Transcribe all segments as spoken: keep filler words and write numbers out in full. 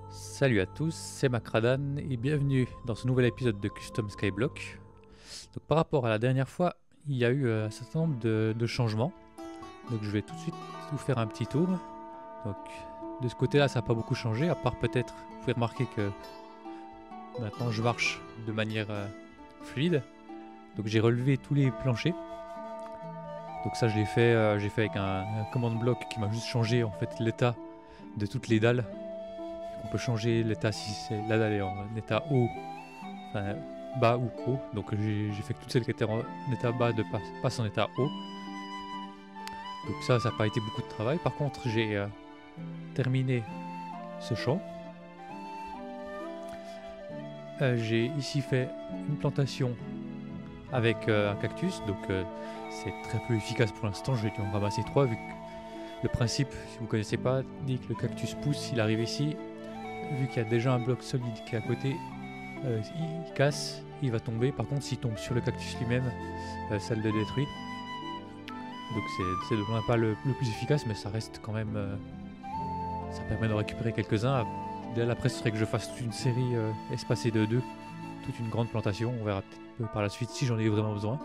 Salut à tous, c'est Macradan et bienvenue dans ce nouvel épisode de Custom Skyblock. Donc par rapport à la dernière fois, il y a eu euh, un certain nombre de, de changements. Donc je vais tout de suite vous faire un petit tour. Donc de ce côté-là, ça n'a pas beaucoup changé, à part peut-être, vous pouvez remarquer que maintenant je marche de manière euh, fluide. Donc j'ai relevé tous les planchers. Donc ça je l'ai fait, euh, j'ai fait avec un, un command block qui m'a juste changé en fait l'état de toutes les dalles. On peut changer l'état si c'est la dalle est en état haut, enfin bas ou haut. Donc j'ai fait que toutes celles qui étaient en état bas de passe, passe en état haut. Donc ça, ça n'a pas été beaucoup de travail. Par contre, j'ai euh, terminé ce champ. Euh, j'ai ici fait une plantation avec euh, un cactus. Donc euh, c'est très peu efficace pour l'instant. Je vais dû en ramasser trois vu que le principe, si vous ne connaissez pas, dit que le cactus pousse, il arrive ici. Vu qu'il y a déjà un bloc solide qui est à côté, euh, il casse, il va tomber. Par contre, s'il tombe sur le cactus lui-même, euh, ça le détruit. Donc c'est de loin pas le, le plus efficace, mais ça reste quand même... Euh, ça permet de récupérer quelques-uns. Dès après, ce serait que je fasse toute une série euh, espacée de deux, toute une grande plantation. On verra peut-être par la suite si j'en ai vraiment besoin.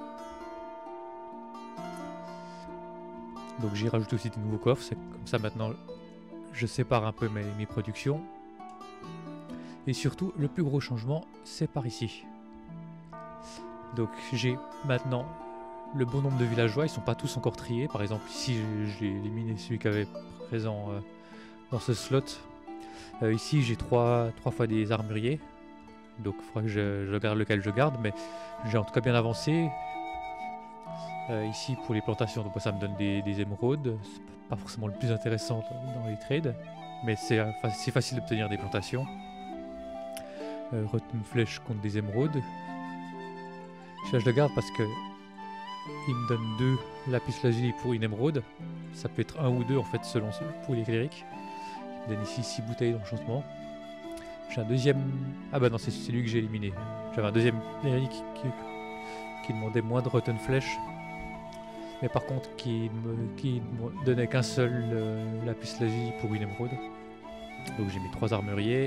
Donc j'ai rajouté aussi des nouveaux coffres. C'est comme ça maintenant, je sépare un peu mes, mes productions. Et surtout, le plus gros changement, c'est par ici. Donc j'ai maintenant le bon nombre de villageois, ils sont pas tous encore triés. Par exemple, ici, j'ai éliminé celui qui avait présent euh, dans ce slot. Euh, ici, j'ai trois, trois fois des armuriers. Donc il faudra que je, je regarde lequel je garde, mais j'ai en tout cas bien avancé. Euh, ici, pour les plantations, donc ça me donne des, des émeraudes. C'est pas forcément le plus intéressant dans les trades, mais c'est euh, facile d'obtenir des plantations. Euh, une flèche contre des émeraudes. Là, je le garde parce que il me donne deux lapis lazuli pour une émeraude. Ça peut être un ou deux en fait selon pour les clérics. Il me donne ici six bouteilles d'enchantement. J'ai un deuxième. Ah bah non, c'est celui que j'ai éliminé. J'avais un deuxième cléric qui, qui demandait moins de rotten flèche. Mais par contre qui me, qui me donnait qu'un seul euh, lapis lazuli pour une émeraude. Donc j'ai mis trois armuriers.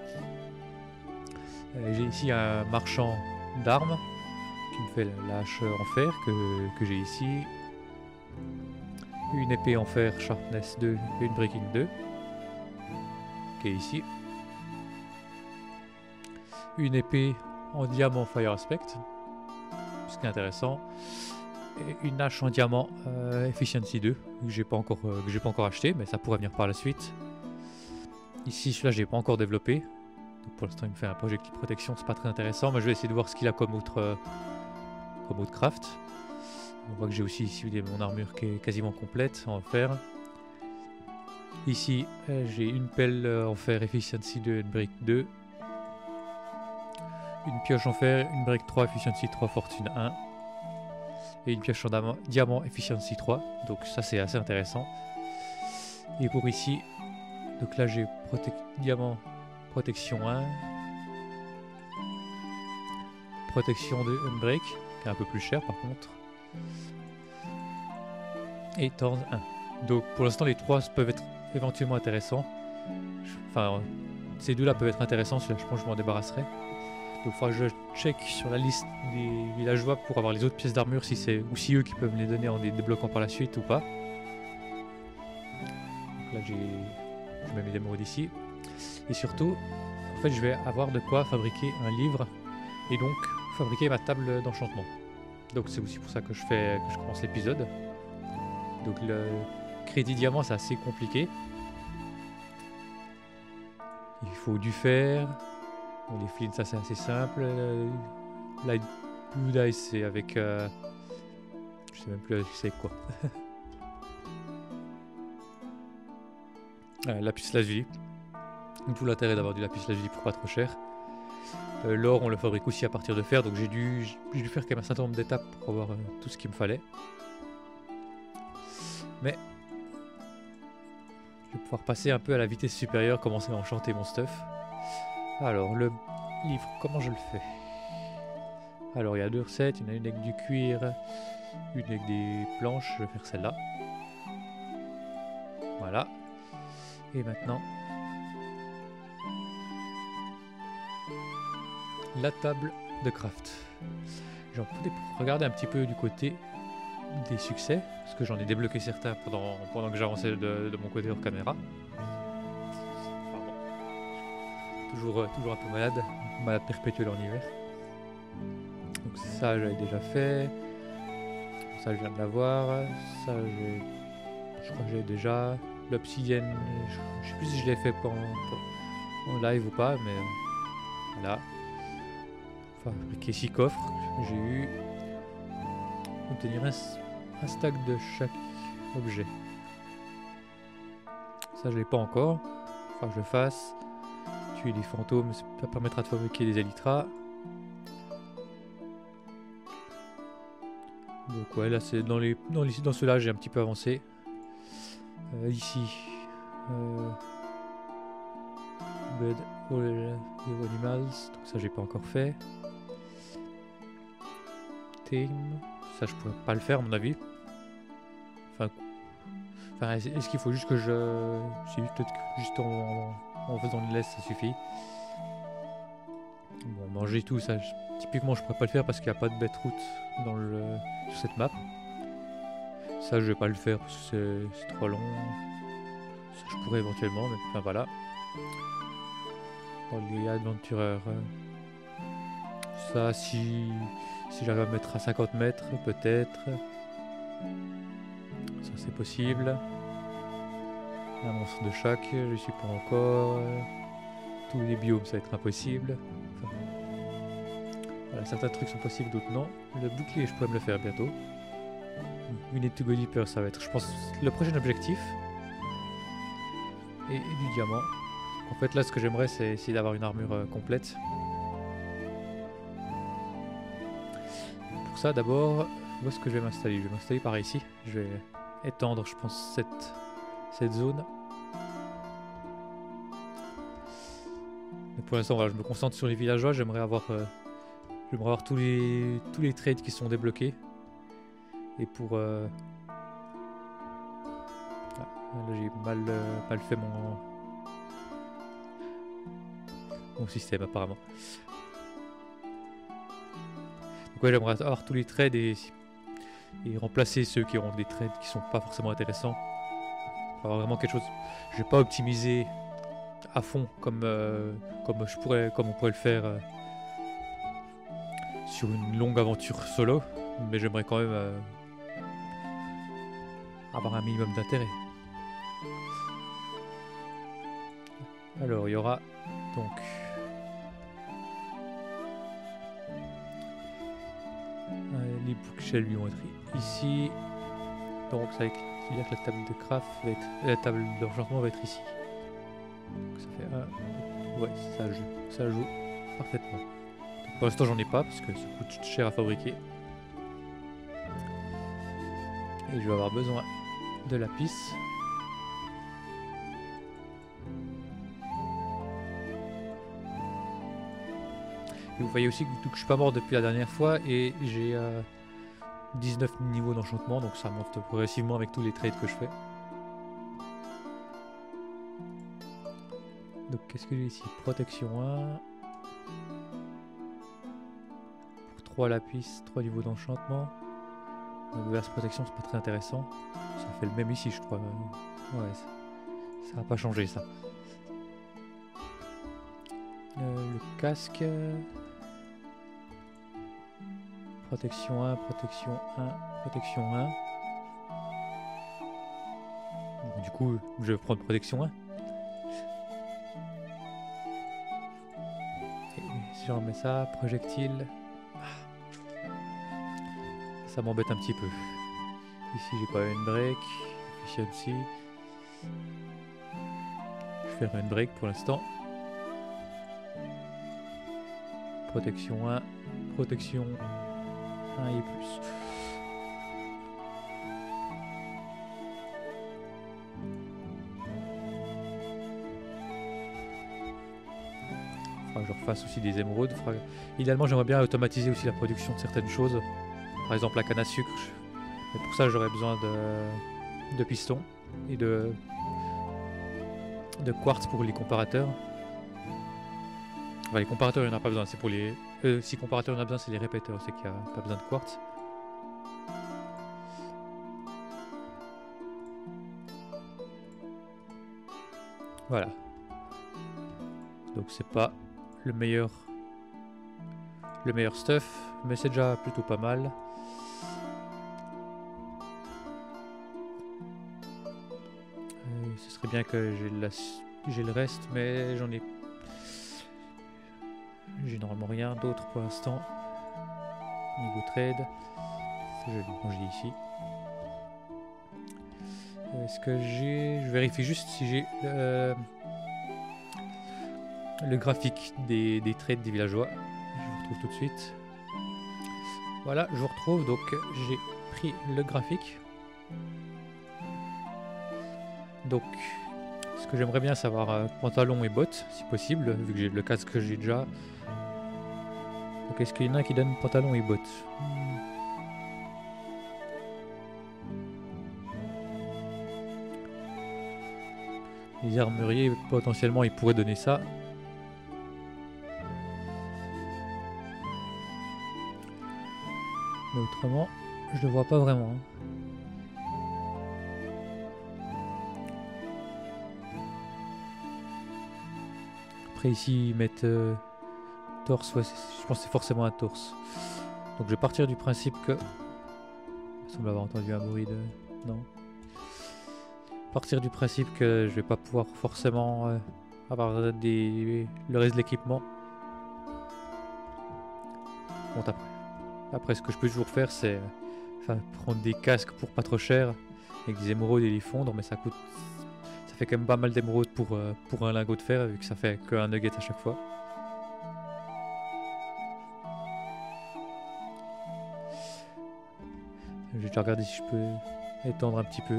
J'ai ici un marchand d'armes qui me fait la hache en fer que, que j'ai ici. Une épée en fer sharpness deux et une breaking deux qui est ici. Une épée en diamant fire aspect, ce qui est intéressant. Et une hache en diamant euh, efficiency deux que j'ai pas encore euh, que j'ai pas encore acheté, mais ça pourrait venir par la suite. Ici celui-là j'ai pas encore développé. Donc pour l'instant il me fait un projectile protection, c'est pas très intéressant, mais je vais essayer de voir ce qu'il a comme autre, euh, comme autre craft. On voit que j'ai aussi ici mon armure qui est quasiment complète en fer. Ici euh, j'ai une pelle en fer efficiency deux, une brique deux. Une pioche en fer, une brique trois, efficiency trois, fortune un. Et une pioche en diamant efficiency trois. Donc ça c'est assez intéressant. Et pour ici, donc là j'ai prote diamant protection un, protection de Unbreak, qui est un peu plus cher par contre, et Thorn un. Donc pour l'instant les trois peuvent être éventuellement intéressants. Enfin, ces deux là peuvent être intéressants, celui-là je pense que je m'en débarrasserai. Donc il faudra que je check sur la liste des villageois pour avoir les autres pièces d'armure, si c'est ou si eux qui peuvent me les donner en les débloquant par la suite ou pas. Donc là j'ai, je mets mes émeraudes ici. Et surtout, en fait, je vais avoir de quoi fabriquer un livre et donc fabriquer ma table d'enchantement. Donc c'est aussi pour ça que je fais, que je commence l'épisode. Donc le crédit diamant, c'est assez compliqué. Il faut du fer. Bon, les flint, ça c'est assez simple. Light Blue Dice, c'est avec... Euh, je sais même plus c'est quoi. ah, lapis lazuli. Tout l'intérêt d'avoir du lapis lazuli pour pas trop cher. Euh, L'or, on le fabrique aussi à partir de fer, donc j'ai dû, dû faire quand même un certain nombre d'étapes pour avoir euh, tout ce qu'il me fallait. Mais je vais pouvoir passer un peu à la vitesse supérieure, commencer à enchanter mon stuff. Alors, le livre, comment je le fais? Alors, il y a deux recettes, il y en a une avec du cuir, une avec des planches, je vais faire celle-là. Voilà. Et maintenant, la table de craft. J'en peux regarder un petit peu du côté des succès, parce que j'en ai débloqué certains pendant, pendant que j'avançais de, de mon côté hors caméra. Pardon. Toujours, euh, toujours un peu malade, malade perpétuelle en hiver. Donc ça j'avais déjà fait, ça je viens de l'avoir, ça j'ai, je crois que j'ai déjà, l'obsidienne, je, je sais plus si je l'ai fait en, en live ou pas, mais voilà. Fabriquer six coffres, j'ai eu obtenir un, un stack de chaque objet. Ça je l'ai pas encore, il faut que je le fasse. Tuer les fantômes, ça permettra de fabriquer des élytras. Donc ouais, là c'est dans les dans, les, dans ceux-là j'ai un petit peu avancé. Euh, ici, euh, Bed All Animals, donc ça j'ai pas encore fait. Tame, ça je pourrais pas le faire à mon avis. Enfin, enfin est-ce qu'il faut juste que je, c'est peut-être juste en, en faisant une laisse ça suffit. Bon, manger tout ça, je, typiquement je pourrais pas le faire parce qu'il n'y a pas de bête route dans le sur cette map. Ça je vais pas le faire parce que c'est trop long. Ça je pourrais éventuellement, mais enfin voilà. Dans les adventureurs, ça si si j'arrive à mettre à cinquante mètres peut-être. Ça c'est possible. Un monstre de chaque, je suis pas encore. Tous les biomes ça va être impossible. Enfin, voilà, certains trucs sont possibles, d'autres non. Le bouclier je pourrais me le faire bientôt. Une to go deeper, ça va être, je pense, le prochain objectif. Et, et du diamant. En fait, là, ce que j'aimerais, c'est essayer d'avoir une armure euh, complète. Pour ça, d'abord, où est-ce que je vais m'installer? Je vais m'installer par ici. Je vais étendre, je pense, cette, cette zone. Mais pour l'instant, voilà, je me concentre sur les villageois. J'aimerais avoir, euh, j'aimerais avoir tous les, tous les trades qui sont débloqués. Et pour... Euh... Ah, là j'ai mal, euh, mal fait mon... mon système apparemment. Donc ouais, j'aimerais avoir tous les trades et... et remplacer ceux qui auront des trades qui sont pas forcément intéressants. Avoir vraiment quelque chose... Je vais pas optimiser à fond comme, euh, comme, je pourrais, comme on pourrait le faire euh, sur une longue aventure solo. Mais j'aimerais quand même... Euh, avoir un minimum d'intérêt. Alors il y aura donc euh, les bookshelves lui vont être ici, donc ça veut dire que la table de craft va être, la table d'enchantement va être ici. Donc ça fait un, ouais ça joue, ça joue parfaitement. Donc pour l'instant j'en ai pas parce que ça coûte cher à fabriquer et je vais avoir besoin de lapis. Et vous voyez aussi que je suis pas mort depuis la dernière fois et j'ai euh, dix-neuf niveaux d'enchantement, donc ça monte progressivement avec tous les trades que je fais. Donc qu'est-ce que j'ai ici? Protection un. Pour trois lapis, trois niveaux d'enchantement. La protection c'est pas très intéressant. Ça fait le même ici je crois. Ouais, ça, ça va pas changer ça. Euh, le casque. Protection un, protection un, protection un. Bon, du coup je vais prendre protection un. Et si je remets ça, projectile. Ça m'embête un petit peu. Ici j'ai quoi, une break, efficiency. Je vais faire une break pour l'instant. Protection un, protection un et plus. Faudra que je refasse aussi des émeraudes. Faudra... Idéalement j'aimerais bien automatiser aussi la production de certaines choses. Par exemple la canne à sucre. Et pour ça j'aurais besoin de, de pistons et de, de quartz pour les comparateurs. Enfin, les comparateurs, il n'y en a pas besoin. C'est pour les. Euh, si comparateur, il y en a besoin, c'est les répéteurs. C'est qu'il n'y a pas besoin de quartz. Voilà. Donc c'est pas le meilleur le meilleur stuff, mais c'est déjà plutôt pas mal. Euh, ce serait bien que j'ai la... j'ai le reste, mais j'en ai j'ai normalement rien d'autre pour l'instant. Niveau trade, je vais le ranger ici. Est-ce que j'ai... Je vérifie juste si j'ai euh... le graphique des, des trades des villageois. Je vous retrouve tout de suite. Voilà, je vous retrouve. Donc j'ai pris le graphique. Donc ce que j'aimerais bien, c'est avoir euh, pantalon et bottes, si possible, vu que j'ai le casque que j'ai déjà. Donc est-ce qu'il y en a qui donnent pantalon et bottes? Les armuriers, potentiellement, ils pourraient donner ça. Mais autrement, je le vois pas vraiment. Hein. Après ici, ils mettent euh, torse. Ouais, je pense que c'est forcément un torse. Donc je vais partir du principe que... Il semble avoir entendu un bruit de... Non. Partir du principe que je vais pas pouvoir forcément euh, avoir des... le reste de l'équipement. Bon, après. Après, ce que je peux toujours faire, c'est enfin, prendre des casques pour pas trop cher, avec des émeraudes et les fondre, mais ça coûte... Ça fait quand même pas mal d'émeraudes pour, euh, pour un lingot de fer, vu que ça fait qu'un nugget à chaque fois. Je vais déjà regarder si je peux étendre un petit peu.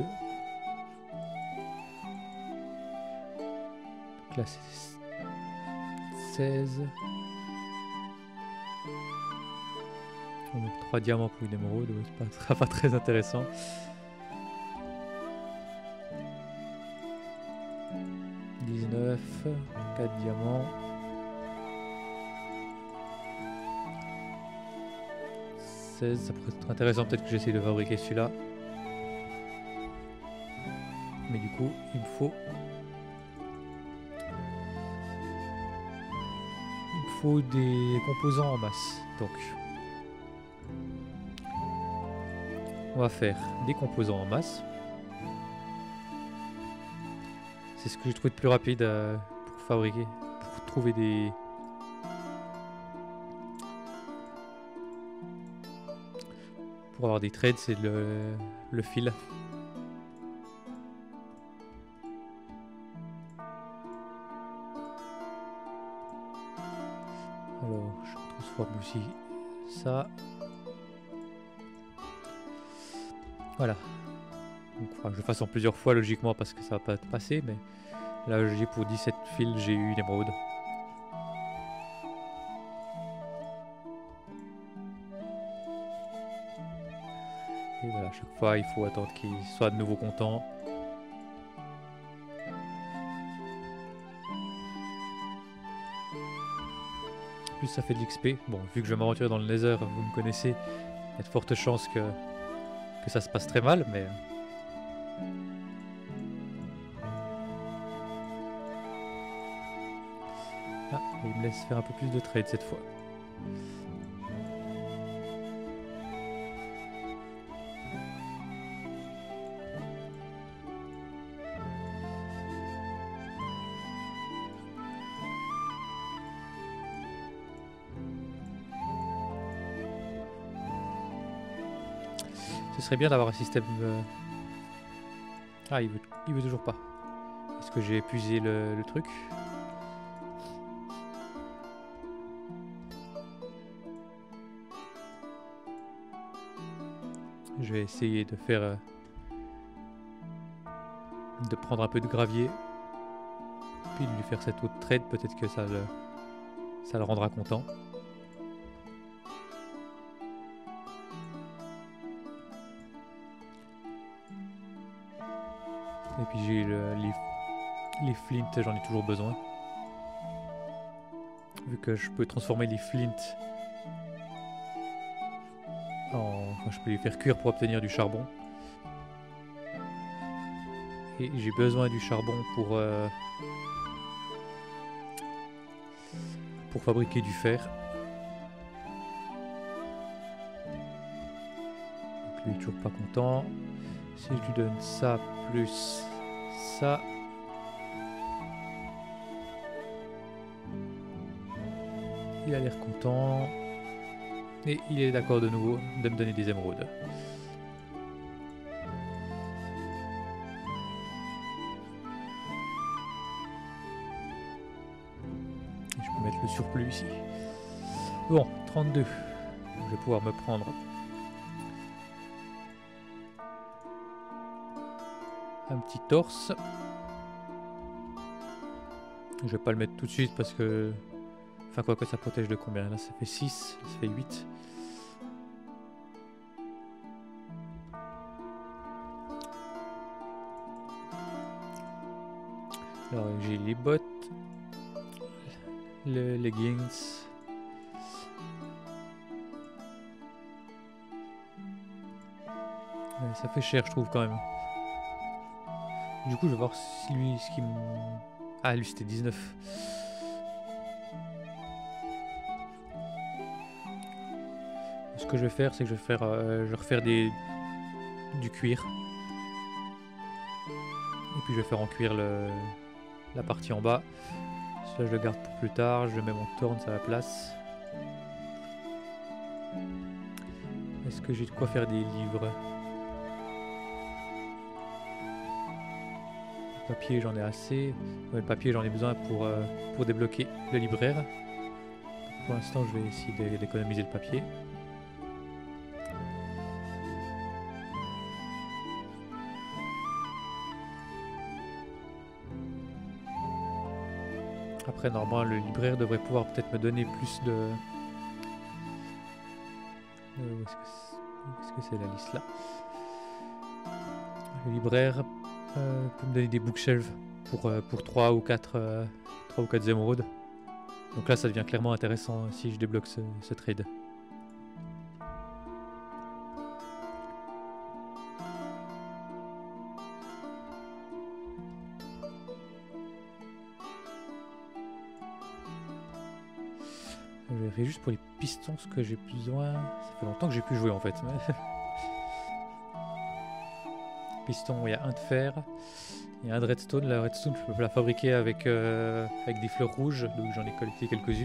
Donc là, c'est seize. Donc trois diamants pour une émeraude, ouais, c'est pas, sera pas très intéressant. dix-neuf, quatre diamants. seize, ça pourrait être intéressant, peut-être que j'essaie de fabriquer celui-là. Mais du coup, il me faut... Il me faut des composants en masse, donc... On va faire des composants en masse. C'est ce que j'ai trouvé de plus rapide euh, pour fabriquer, pour trouver des... Pour avoir des trades, c'est le, le fil. Alors, je transforme aussi ça. Voilà. Donc, enfin, je le fasse en plusieurs fois logiquement parce que ça va pas être passé, mais là j'ai pour dix-sept fils, j'ai eu une émeraude. Et voilà, à chaque fois il faut attendre qu'il soit de nouveau content. Plus ça fait de l'X P. Bon, vu que je vais m'aventurer dans le Nether, vous me connaissez, il y a de fortes chances que, que ça se passe très mal, mais... Ah, il me laisse faire un peu plus de trade cette fois. Ce serait bien d'avoir un système... Euh... Ah, il veut, il veut toujours pas. Est-ce que j'ai épuisé le, le truc? Je vais essayer de faire... Euh... de prendre un peu de gravier. Puis de lui faire cette autre trade, peut-être que ça le... ça le rendra content. Et puis j'ai le, les, les flints, j'en ai toujours besoin. vu que je peux transformer les flint en... Enfin, je peux les faire cuire pour obtenir du charbon. Et j'ai besoin du charbon pour... Euh, pour fabriquer du fer. Donc lui est toujours pas content. Si je lui donne ça plus ça... Il a l'air content. Et il est d'accord de nouveau de me donner des émeraudes. Et je peux mettre le surplus ici. Bon, trente-deux. Je vais pouvoir me prendre un petit torse. Je vais pas le mettre tout de suite parce que... Enfin quoi que ça protège de combien? Là ça fait six, là ça fait huit. Alors j'ai les bottes, les leggings. Ouais, ça fait cher je trouve quand même. Du coup je vais voir si lui ce qui me... Ah lui c'était dix-neuf. Ce que je vais faire, c'est que je vais faire, euh, je vais refaire des, du cuir. Et puis je vais faire en cuir le, la partie en bas. Celui-là je le garde pour plus tard, je mets mon torn à la place. Est-ce que j'ai de quoi faire des livres? Le papier j'en ai assez. Ouais, le papier j'en ai besoin pour, euh, pour débloquer le libraire. Pour l'instant je vais essayer d'économiser le papier. Après, normalement, le libraire devrait pouvoir peut-être me donner plus de... Euh, où est-ce que c'est la liste là? Le libraire euh, peut me donner des bookshelves pour, euh, pour trois ou quatre euh, trois ou quatre émeraudes. Donc là, ça devient clairement intéressant si je débloque ce, ce trade. Je vérifie juste pour les pistons ce que j'ai besoin. Ça fait longtemps que j'ai pu jouer en fait. Piston, il y a un de fer. Il y a un de redstone. La redstone, je peux la fabriquer avec, euh, avec des fleurs rouges. Donc j'en ai collecté quelques-unes.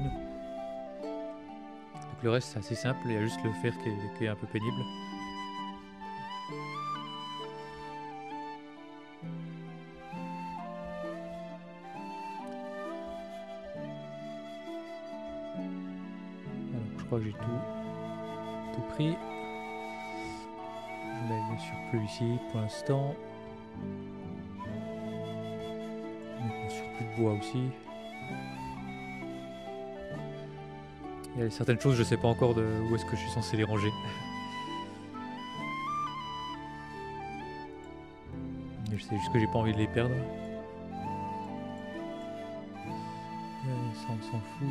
Donc le reste c'est assez simple. Il y a juste le fer qui est, qui est un peu pénible. Alors je crois que j'ai tout, tout pris. Je mets le surplus ici pour l'instant. Le surplus de bois aussi. Il y a certaines choses, je sais pas encore de où est-ce que je suis censé les ranger. Je sais juste que j'ai pas envie de les perdre. Euh, ça on s'en fout.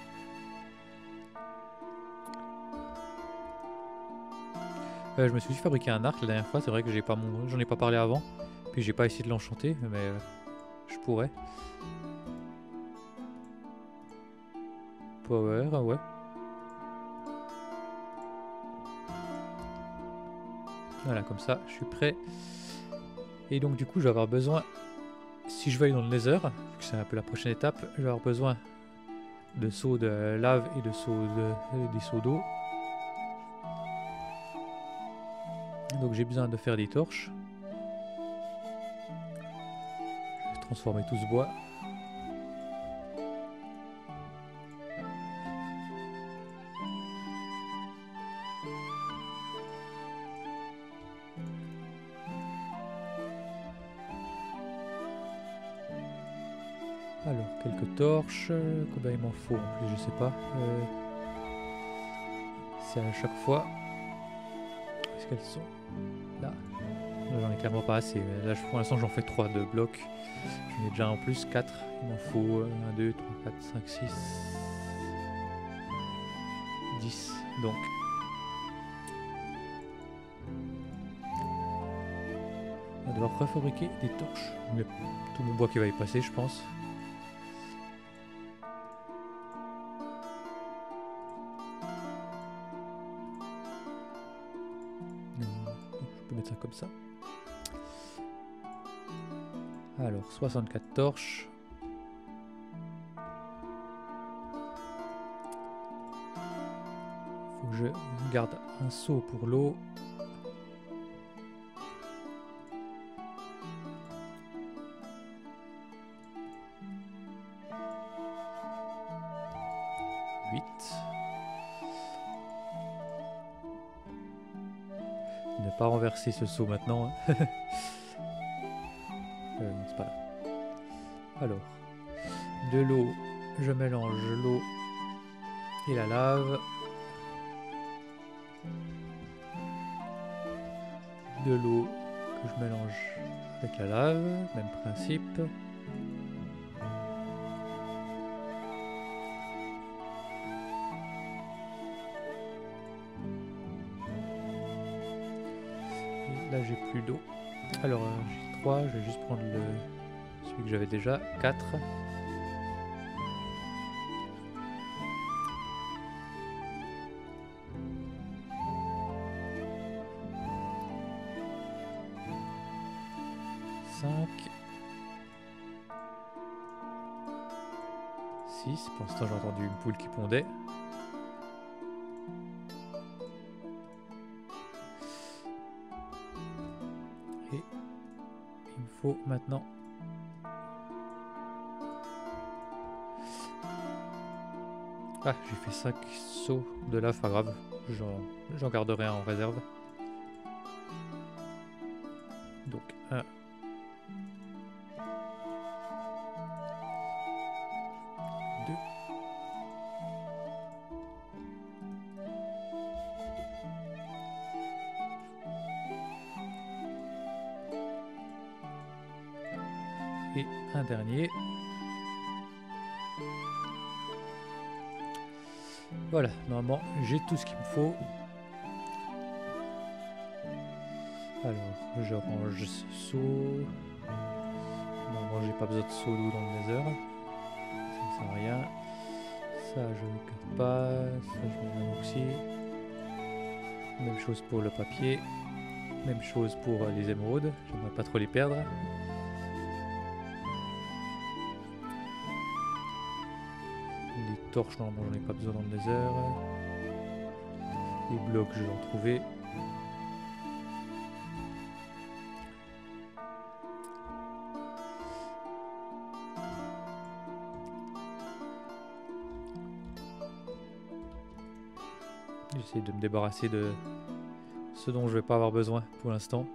Euh, je me suis juste fabriqué un arc la dernière fois, c'est vrai que j'ai pas mon, j'en ai pas parlé avant. Puis j'ai pas essayé de l'enchanter, mais euh, je pourrais. Power, ouais. Voilà, comme ça, je suis prêt. Et donc du coup, je vais avoir besoin, si je veux aller dans le Nether, vu que c'est un peu la prochaine étape, je vais avoir besoin de seaux de lave et de seaux de, des seaux d'eau. Donc j'ai besoin de faire des torches. Je vais transformer tout ce bois. Alors, quelques torches. Combien il m'en faut en plus, je sais pas. Euh, C'est à chaque fois. Où est-ce qu'elles sont? Là. J'en ai clairement pas assez. Là, pour l'instant, j'en fais trois de blocs. J'en ai déjà en plus quatre. Il m'en faut un, deux, trois, quatre, cinq, six. dix. Donc on va devoir refabriquer des torches. Il y a tout mon bois qui va y passer, je pense. Je peux mettre ça comme ça. Alors, soixante-quatre torches. Faut que je garde un seau pour l'eau. huit. Ne pas renverser ce seau maintenant. Hein. euh, non, c'est pas là. Alors, de l'eau, je mélange l'eau et la lave. De l'eau que je mélange avec la lave, même principe. Et là j'ai plus d'eau. Alors euh, j'ai trois, je vais juste prendre le celui que j'avais déjà, quatre. cinq. six. Pour l'instant j'ai entendu une poule qui pondait. Et il me faut maintenant ah, j'ai fait cinq seaux de lave, pas grave, j'en garderai un en réserve. Donc un. deux. Et un dernier. Voilà, normalement j'ai tout ce qu'il me faut. Alors, je range ce seau. Normalement j'ai pas besoin de seau d'eau dans le nether. Ça ne sert à rien. Ça je ne garde pas. Ça je mets aussi. Même chose pour le papier. Même chose pour les émeraudes. J'aimerais pas trop les perdre. Les torches, normalement j'en ai pas besoin dans le nether. Les blocs je vais en trouver. J'essaie de me débarrasser de ce dont je vais pas avoir besoin pour l'instant.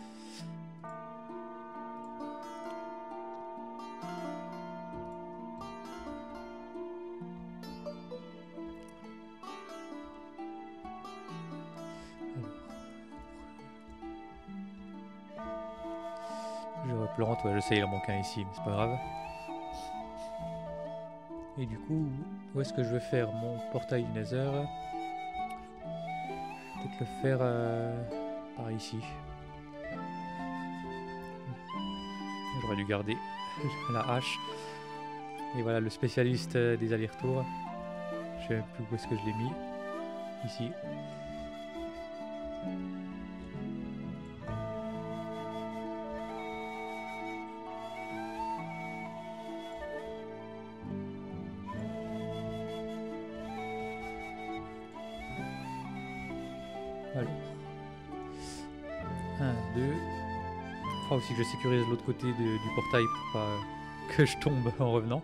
Je replante, ouais, je sais, il en manque un ici, mais c'est pas grave. Et du coup, où est-ce que je vais faire mon portail du Nether? Peut-être le faire euh, par ici. J'aurais dû garder la hache. Et voilà, le spécialiste des allers-retours. Je sais même plus où est-ce que je l'ai mis. Ici. Alors, un, deux. Il faudra aussi que je sécurise l'autre côté de, du portail pour pas que je tombe en revenant.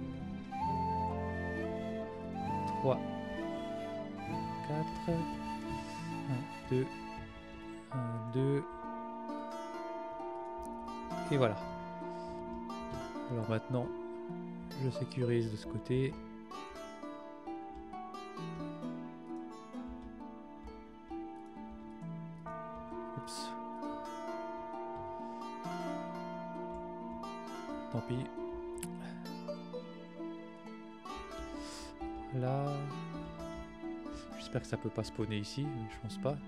trois, quatre. un, deux. un, deux. Et voilà. Alors maintenant, je sécurise de ce côté. Oups. Tant pis. Là. Je sais J'espère que ça peut pas spawner ici, mais je pense pas.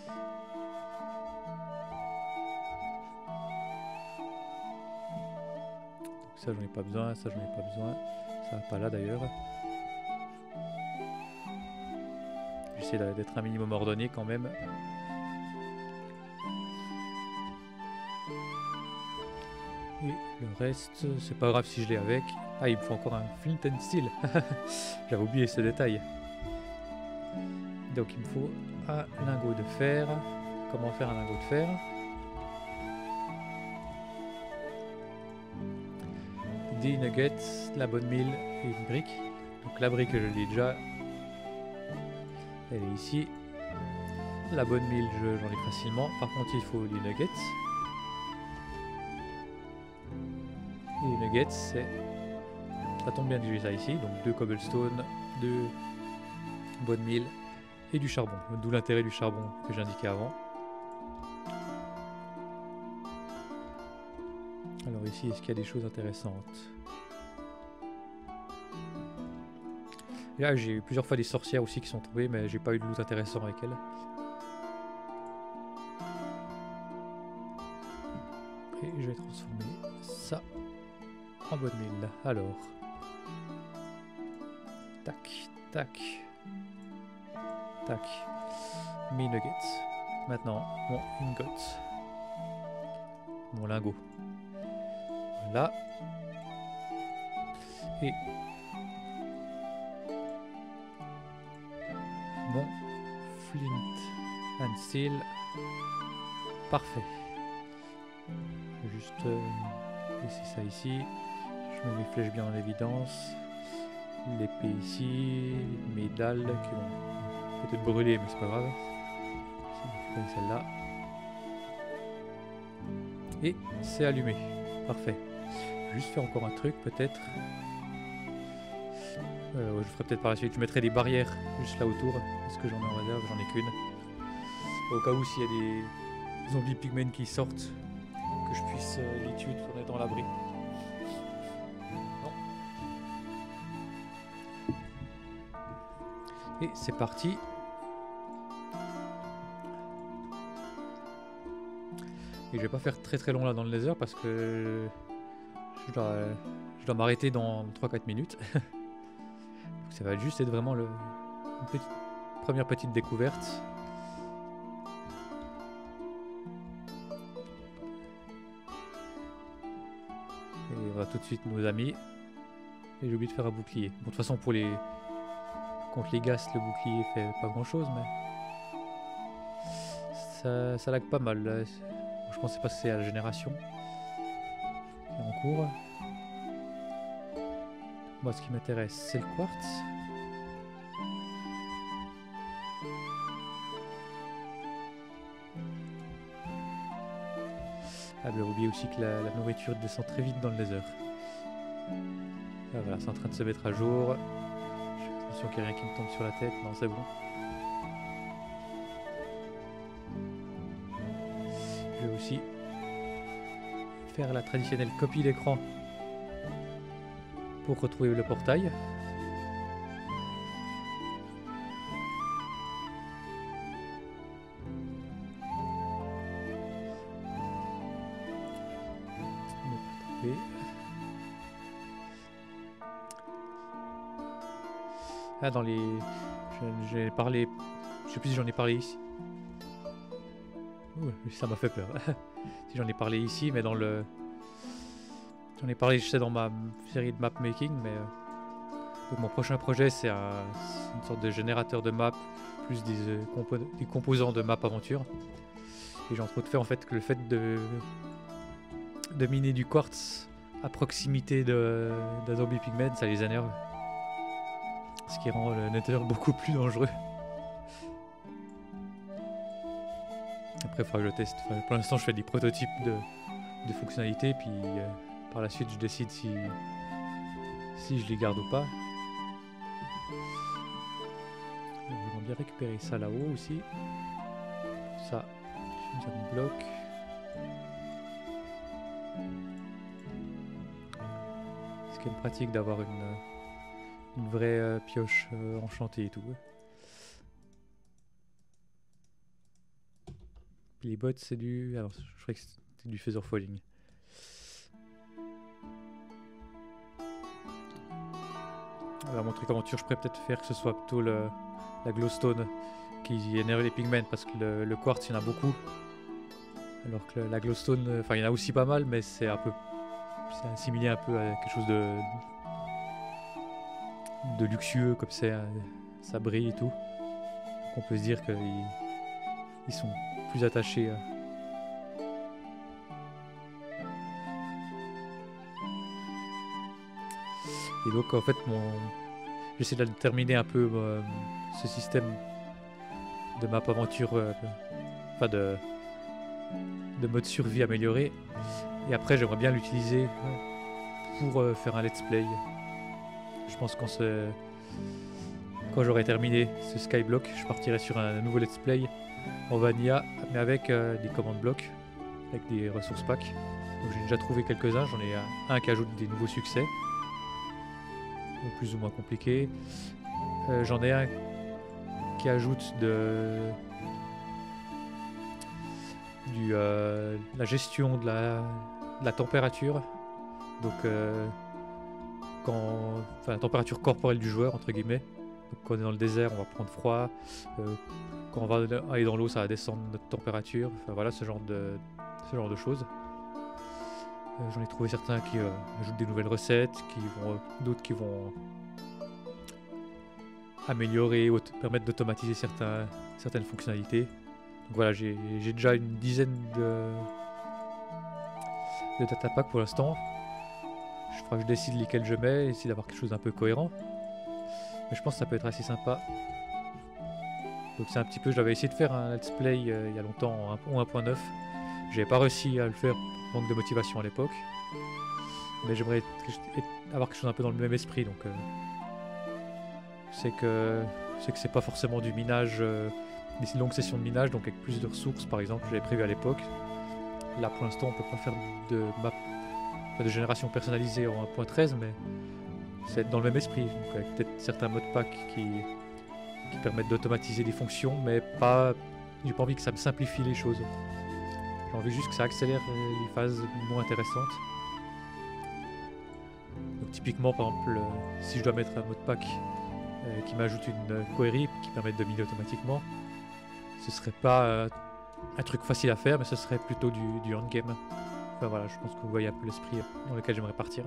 Donc ça j'en ai pas besoin, ça j'en ai pas besoin. Ça va pas là d'ailleurs. J'essaie d'être un minimum ordonné quand même. Et le reste, c'est pas grave si je l'ai avec. Ah, il me faut encore un flint and steel. J'avais oublié ce détail. Donc il me faut un lingot de fer. Comment faire un lingot de fer? Des nuggets, la bonne mille et une brique. Donc la brique je l'ai déjà. Elle est ici. La bonne mille j'en ai facilement. Par contre il faut les nuggets. Et les nuggets c'est... Ça tombe bien que j'ai ça ici. Donc deux cobblestone, deux bonne mille et du charbon. D'où l'intérêt du charbon que j'indiquais avant. Alors ici, est-ce qu'il y a des choses intéressantes? Et là, j'ai eu plusieurs fois des sorcières aussi qui sont tombées, mais j'ai pas eu de loot intéressant avec elles. Et je vais transformer ça en bonne mille. Alors, tac, tac, tac, mes nuggets. Maintenant, mon ingot, mon lingot. Là et mon flint and steel. Parfait. Je vais juste euh, laisser ça ici. Je mets mes flèches bien en évidence. L'épée ici, mes dalles qui vont peut-être brûler, mais c'est pas grave. Je vais celle-là. Et c'est allumé. Parfait. Je vais juste faire encore un truc peut-être. Euh, je ferai peut-être par la suite. Je mettrai des barrières juste là autour. Est-ce que j'en ai en réserve? J'en ai qu'une. Au cas où s'il y a des zombies pigmen qui sortent, que je puisse euh, les tuer tout en étant à l'abri. Non. Et c'est parti. Et je vais pas faire très très long là dans le laser parce que je dois, je dois m'arrêter dans trois quatre minutes. Donc ça va juste être vraiment le, une petite, première petite découverte. Et on va tout de suite nos amis. Et j'ai oublié de faire un bouclier. Bon, de toute façon pour les contre les ghasts le bouclier fait pas grand chose, mais ça, ça lag pas mal là. Je pensais pas que c'est à la génération qui est en cours. Moi, ce qui m'intéresse, c'est le quartz. Ah, j'ai oublié aussi que la, la nourriture descend très vite dans le laser. Ah, voilà, c'est en train de se mettre à jour. J'ai l'impression qu'il n'y a rien qui me tombe sur la tête. Non, c'est bon. Je vais aussi faire la traditionnelle copie d'écran pour retrouver le portail. Ah, dans les... J'ai parlé... Je sais plus si j'en ai parlé ici. Ouh, ça m'a fait peur. Si j'en ai parlé ici, mais dans le... J'en ai parlé, je sais, dans ma série de map making, mais... Donc, mon prochain projet, c'est un... une sorte de générateur de map, plus des, euh, compo... des composants de map aventure. Et j'ai entre autres fait, en fait, que le fait de... de miner du quartz à proximité d'un zombie pigmen, ça les énerve. Ce qui rend le Nether beaucoup plus dangereux. Après, il faudra que je le teste. Enfin, pour l'instant, je fais des prototypes de, de fonctionnalités, puis euh, par la suite, je décide si, si je les garde ou pas. J'aimerais bien récupérer ça là-haut aussi. Ça, ça me bloque. C'est quand même pratique d'avoir une... une vraie euh, pioche euh, enchantée et tout. Billybot, c'est du... Alors, je croyais que c'était du Feather Falling. Alors, mon truc aventure, je pourrais peut-être faire que ce soit plutôt le, la glowstone qui énerve les pigments, parce que le, le quartz, il y en a beaucoup. Alors que le, la glowstone, enfin, il y en a aussi pas mal, mais c'est un peu... C'est assimilé un peu à quelque chose de... de luxueux, comme c'est... Ça brille et tout. Donc on peut se dire qu'ils ils sont plus attachés. Et donc en fait, mon... j'essaie de terminer un peu euh, ce système de map aventure, euh, enfin de... de mode survie amélioré. Et après, j'aimerais bien l'utiliser pour euh, faire un let's play. Je pense qu'on se... Quand j'aurai terminé ce skyblock, je partirai sur un nouveau let's play en vanilla, mais avec euh, des commandes blocs, avec des ressources packs. Donc j'ai déjà trouvé quelques-uns, j'en ai un, un qui ajoute des nouveaux succès, donc plus ou moins compliqués. Euh, j'en ai un qui ajoute de du, euh, la gestion de la, de la température. Donc euh, quand, enfin, la température corporelle du joueur, entre guillemets. Donc quand on est dans le désert, on va prendre froid. Euh, quand on va aller dans l'eau, ça va descendre notre température. Enfin voilà, ce genre de, ce genre de choses. Euh, J'en ai trouvé certains qui euh, ajoutent des nouvelles recettes, qui vont, euh, d'autres qui vont améliorer, permettre d'automatiser certains, certaines fonctionnalités. Donc voilà, j'ai déjà une dizaine de, de data packs pour l'instant. Je ferai que je décide lesquels je mets, essayer d'avoir quelque chose d'un peu cohérent. Mais je pense que ça peut être assez sympa. Donc c'est un petit peu, j'avais essayé de faire un let's play euh, il y a longtemps en un point neuf. J'avais pas réussi à le faire par manque de motivation à l'époque. Mais j'aimerais avoir quelque chose un peu dans le même esprit. Donc euh, c'est que c'est que c'est pas forcément du minage, euh, des longues sessions de minage, donc avec plus de ressources par exemple, j'avais prévu à l'époque. Là pour l'instant on peut pas faire de map, de génération personnalisée en un point treize, mais c'est dans le même esprit, donc avec peut-être certains modes pack qui, qui permettent d'automatiser des fonctions, mais pas, j'ai pas envie que ça me simplifie les choses. J'ai envie juste que ça accélère les phases moins intéressantes. Donc typiquement, par exemple, euh, si je dois mettre un mode pack euh, qui m'ajoute une euh, query qui permet de miner automatiquement, ce serait pas euh, un truc facile à faire, mais ce serait plutôt du, du endgame. Enfin voilà, je pense que vous voyez un peu l'esprit dans lequel j'aimerais partir.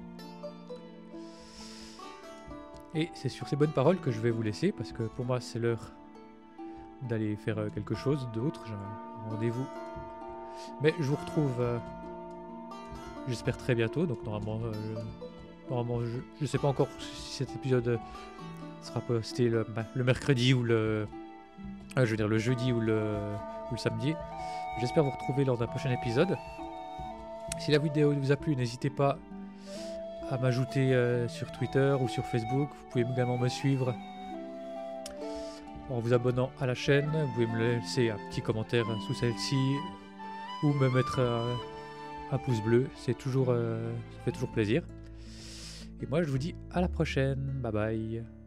Et c'est sur ces bonnes paroles que je vais vous laisser, parce que pour moi c'est l'heure d'aller faire euh, quelque chose d'autre. J'ai un rendez-vous. Mais je vous retrouve, euh, j'espère très bientôt. Donc normalement, euh, normalement je ne sais pas encore si cet épisode sera posté le, bah, le mercredi ou le... Euh, je veux dire le jeudi ou le, ou le samedi. J'espère vous retrouver lors d'un prochain épisode. Si la vidéo vous a plu, n'hésitez pas à m'ajouter euh, sur Twitter ou sur Facebook. Vous pouvez également me suivre en vous abonnant à la chaîne. Vous pouvez me laisser un petit commentaire sous celle-ci ou me mettre euh, un pouce bleu. C'est toujours, euh, ça fait toujours plaisir. Et moi, je vous dis à la prochaine. Bye bye.